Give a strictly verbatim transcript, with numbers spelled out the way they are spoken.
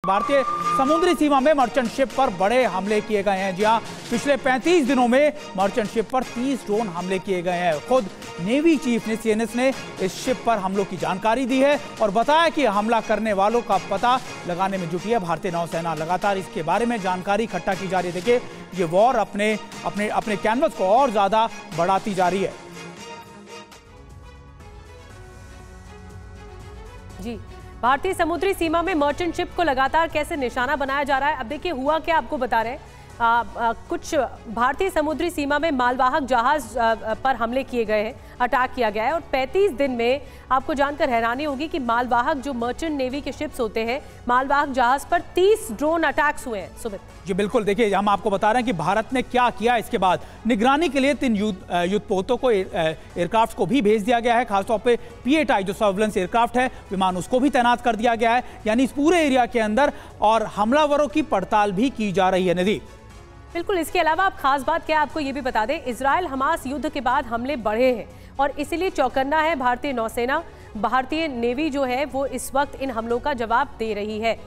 भारतीय समुद्री सीमा में मर्चेंट शिप पर बड़े हमले किए गए हैं। जी हां, पिछले पैंतीस दिनों में मर्चेंट शिप पर तीस ड्रोन हमले किए गए हैं। खुद नेवी चीफ ने सीएनएस ने इस शिप पर हमलों की जानकारी दी है और बताया कि हमला करने वालों का पता लगाने में जुटी है भारतीय नौसेना। लगातार इसके बारे में जानकारी इकट्ठा की जा रही है। देखिए, ये वॉर अपने अपने अपने कैनवस को और ज्यादा बढ़ाती जा रही है। जी, भारतीय समुद्री सीमा में मर्चेंट शिप को लगातार कैसे निशाना बनाया जा रहा है। अब देखिए हुआ क्या, आपको बता रहे हैं आ, आ, कुछ भारतीय समुद्री सीमा में मालवाहक जहाज आ, पर हमले किए गए हैं, अटैक किया गया है और पैंतीस दिन में आपको जानकर हैरानी होगी कि मालवाहक जो मर्चेंट नेवी के शिप्स होते हैं, मालवाहक जहाज पर तीस ड्रोन अटैक्स हुए हैं। सुमित जी बिल्कुल, देखिए हम आपको बता रहे हैं कि भारत ने क्या किया। इसके बाद निगरानी के लिए तीन युद्ध युद्धपोतों को एयरक्राफ्ट को भी भेज दिया गया है। खासतौर पे पी एट आई जो सर्विलेंस एयरक्राफ्ट है, विमान, उसको भी तैनात कर दिया गया है, यानी इस पूरे एरिया के अंदर, और हमलावरों की पड़ताल भी की जा रही है। निधि बिल्कुल, इसके अलावा आप खास बात क्या आपको ये भी बता दें, इजराइल हमास युद्ध के बाद हमले बढ़े हैं और इसीलिए चौकन्ना है भारतीय नौसेना। भारतीय नेवी जो है वो इस वक्त इन हमलों का जवाब दे रही है।